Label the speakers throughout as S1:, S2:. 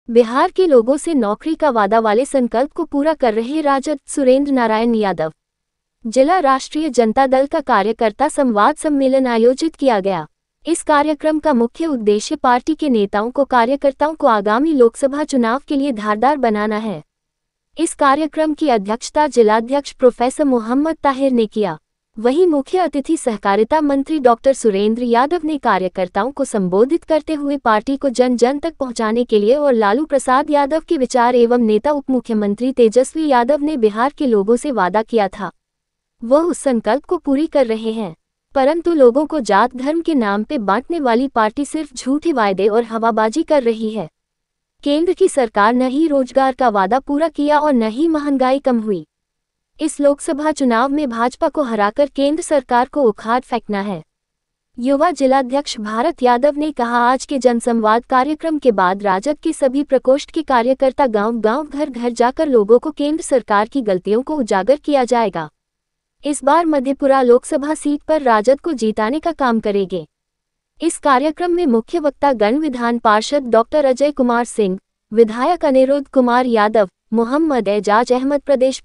S1: बिहार के लोगों से नौकरी का वादा वाले संकल्प को पूरा कर रहे राजद सुरेंद्र नारायण यादव। जिला राष्ट्रीय जनता दल का कार्यकर्ता संवाद सम्मेलन आयोजित किया गया। इस कार्यक्रम का मुख्य उद्देश्य पार्टी के नेताओं को कार्यकर्ताओं को आगामी लोकसभा चुनाव के लिए धारदार बनाना है। इस कार्यक्रम की अध्यक्षता जिलाध्यक्ष प्रोफेसर मोहम्मद ताहिर ने किया। वहीं मुख्य अतिथि सहकारिता मंत्री डॉक्टर सुरेंद्र यादव ने कार्यकर्ताओं को संबोधित करते हुए पार्टी को जन जन तक पहुंचाने के लिए और लालू प्रसाद यादव के विचार एवं नेता उप मुख्यमंत्री तेजस्वी यादव ने बिहार के लोगों से वादा किया था, वह उस संकल्प को पूरी कर रहे हैं। परंतु लोगों को जात धर्म के नाम पे बांटने वाली पार्टी सिर्फ झूठे वायदे और हवाबाजी कर रही है। केंद्र की सरकार न ही रोजगार का वादा पूरा किया और न ही महंगाई कम हुई। इस लोकसभा चुनाव में भाजपा को हराकर केंद्र सरकार को उखाड़ फेंकना है। युवा जिलाध्यक्ष भारत यादव ने कहा, आज के जनसंवाद कार्यक्रम के बाद राजद के सभी प्रकोष्ठ के कार्यकर्ता गांव-गांव घर-घर जाकर लोगों को केंद्र सरकार की गलतियों को उजागर किया जाएगा। इस बार मधेपुरा लोकसभा सीट पर राजद को जीताने का काम करेंगे। इस कार्यक्रम में मुख्य वक्ता गण विधान पार्षद डॉक्टर अजय कुमार सिंह, विधायक अनिरुद्ध कुमार यादव, मोहम्मद एजाज अहमद,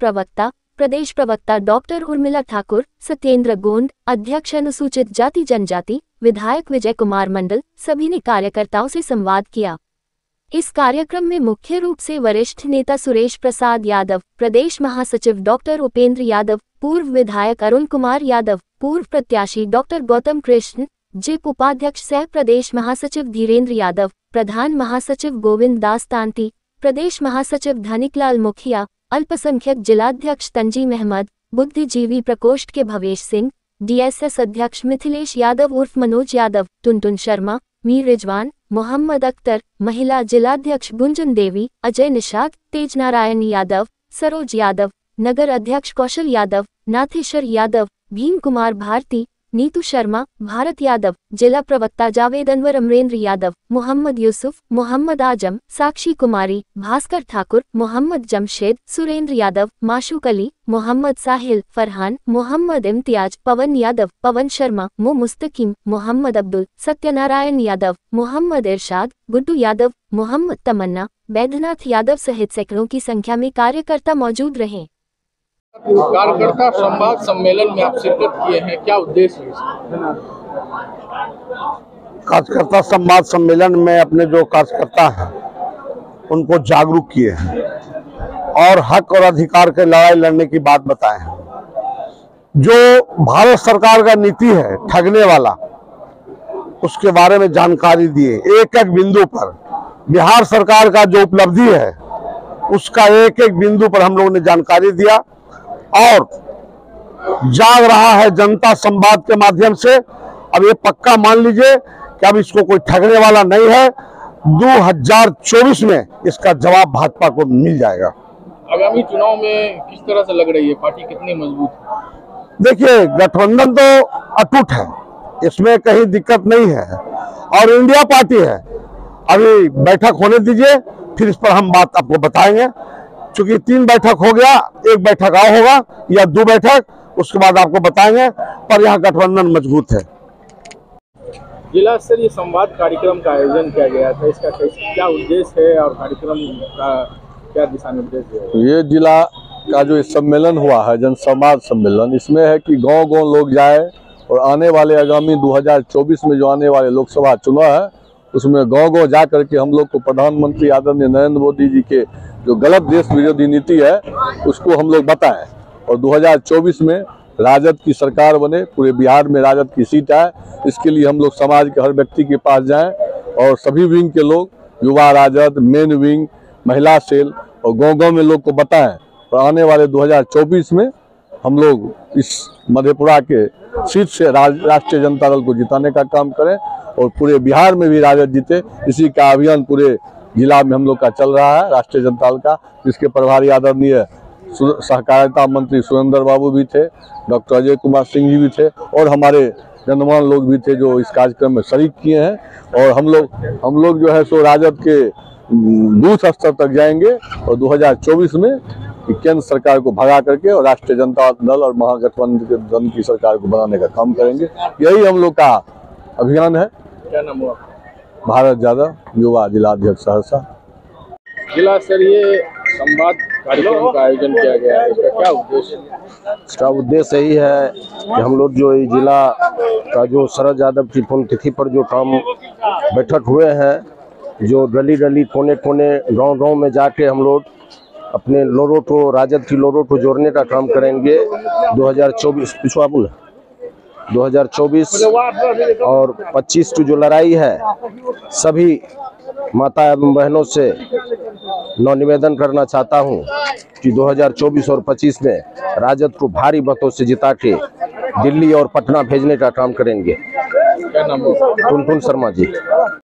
S1: प्रदेश प्रवक्ता डॉक्टर उर्मिला ठाकुर, सत्येंद्र गोंड, अध्यक्ष अनुसूचित जाति जनजाति, विधायक विजय कुमार मंडल, सभी ने कार्यकर्ताओं से संवाद किया। इस कार्यक्रम में मुख्य रूप से वरिष्ठ नेता सुरेश प्रसाद यादव, प्रदेश महासचिव डॉक्टर उपेंद्र यादव, पूर्व विधायक अरुण कुमार यादव, पूर्व प्रत्याशी डॉक्टर गौतम कृष्ण, जिप उपाध्यक्ष सह प्रदेश महासचिव धीरेन्द्र यादव, प्रधान महासचिव गोविंद दास तांती, प्रदेश महासचिव धनिकलाल मुखिया, अल्पसंख्यक जिलाध्यक्ष तंजीम अहमद, बुद्धिजीवी प्रकोष्ठ के भवेश सिंह, डीएसएस अध्यक्ष मिथिलेश यादव उर्फ मनोज यादव, टुनटुन शर्मा, मीर रिजवान, मोहम्मद अख्तर, महिला जिलाध्यक्ष गुंजन देवी, अजय निषाद, तेज नारायण यादव, सरोज यादव, नगर अध्यक्ष कौशल यादव, नाथेश्वर यादव, भीम कुमार भारती, नीतू शर्मा, भारत यादव, जिला प्रवक्ता जावेद अनवर, अमरेंद्र यादव, मोहम्मद यूसुफ, मोहम्मद आजम, साक्षी कुमारी, भास्कर ठाकुर, मोहम्मद जमशेद, सुरेंद्र यादव, माशूक अली, मोहम्मद साहिल, फरहान, मोहम्मद इम्तियाज, पवन यादव, पवन शर्मा, मुस्तकीम, मोहम्मद अब्दुल, सत्यनारायण यादव, मोहम्मद इरशाद, गुड्डू यादव, मोहम्मद तमन्ना, बैद्यनाथ यादव सहित सैकड़ों की संख्या में कार्यकर्ता मौजूद रहे।
S2: कार्यकर्ता संवाद सम्मेलन में आप शिरकत किए हैं, क्या उद्देश्य है?
S3: कार्यकर्ता संवाद सम्मेलन में अपने जो कार्यकर्ता हैं उनको जागरूक किए हैं और हक और अधिकार के लड़ाई लड़ने की बात बताए हैं। जो भारत सरकार का नीति है ठगने वाला, उसके बारे में जानकारी दिए। एक एक बिंदु पर बिहार सरकार का जो उपलब्धि है उसका एक एक बिंदु पर हम लोगों ने जानकारी दिया और जाग रहा है जनता संवाद के माध्यम से। अब ये पक्का मान लीजिए कि अब इसको कोई ठगने वाला नहीं है। 2024 में इसका जवाब भाजपा को मिल जाएगा।
S2: आगामी चुनाव में किस तरह से लग रही है, पार्टी कितनी मजबूत है?
S3: देखिए, गठबंधन तो अटूट है, इसमें कहीं दिक्कत नहीं है और इंडिया पार्टी है। अभी बैठक होने दीजिए, फिर इस पर हम बात आपको बताएंगे। चूंकि 3 बैठक हो गया, 1 बैठक और होगा या 2 बैठक, उसके बाद आपको बताएंगे, पर यहाँ गठबंधन मजबूत है।
S2: जिला स्तरीय संवाद कार्यक्रम का आयोजन किया गया था, इसका क्या उद्देश्य है और कार्यक्रम का क्या दिशा निर्देश है?
S4: ये जिला का जो सम्मेलन हुआ है, जनसंवाद सम्मेलन, इसमें है कि गांव-गांव लोग जाए और आने वाले आगामी 2024 में जो आने वाले लोकसभा चुनाव है उसमें गांव-गांव जा करके हम लोग को प्रधानमंत्री आदरणीय नरेंद्र मोदी जी के जो गलत देश विरोधी नीति है उसको हम लोग बताएं और 2024 में राजद की सरकार बने, पूरे बिहार में राजद की सीट आए। इसके लिए हम लोग समाज के हर व्यक्ति के पास जाएं और सभी विंग के लोग, युवा राजद, मेन विंग, महिला सेल और गांव-गांव में लोग को बताएं और आने वाले 2024 में हम लोग इस मधेपुरा के सीट से राष्ट्रीय जनता दल को जिताने का काम करें और पूरे बिहार में भी राजद जीते। इसी का अभियान पूरे जिला में हम लोग का चल रहा है, राष्ट्रीय जनता दल का, जिसके प्रभारी आदरणीय सहकारिता मंत्री सुरेंद्र बाबू भी थे, डॉक्टर अजय कुमार सिंह जी भी थे और हमारे गणमान्य लोग भी थे जो इस कार्यक्रम में शरीक किए हैं। और हम लोग जो है सो राजद के बूथ स्तर तक जाएंगे और 2024 में केंद्र सरकार को भगा करके और राष्ट्रीय जनता दल और महागठबंधन की सरकार को बनाने का काम करेंगे। यही हम लोग का अभियान है।
S2: क्या नाम हुआ?
S4: भारत यादव, युवा जिलाध्यक्ष सहरसा।
S2: जिला स्तरीय संवाद कार्यक्रम का आयोजन किया गया है, इसका क्या उद्देश्य है?
S5: इसका उद्देश्य यही है कि हम लोग जो ये जिला का जो शरद यादव की पुण्यतिथि पर जो काम बैठक हुए हैं, जो गली गली कोने कोने गांव गांव में जाके हम लोग अपने लोगों को, राजद की लोगों को जोड़ने का काम करेंगे। 2024 और 25 की जो लड़ाई है, सभी माता एवं बहनों से निवेदन करना चाहता हूं कि 2024 और 25 में राजद को भारी मतों से जिता के दिल्ली और पटना भेजने का काम करेंगे।
S2: क्या नाम है?
S5: टुनटुन शर्मा जी।